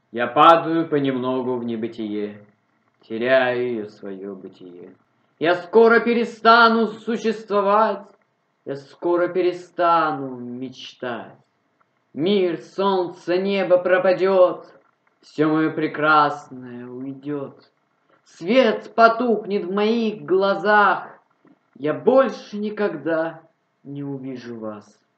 Я падаю понемногу в небытие, теряю я свое бытие. Я скоро перестану существовать, я скоро перестану мечтать. Мир, солнце, небо пропадет, все мое прекрасное уйдет. Свет потухнет в моих глазах, я больше никогда не увижу вас.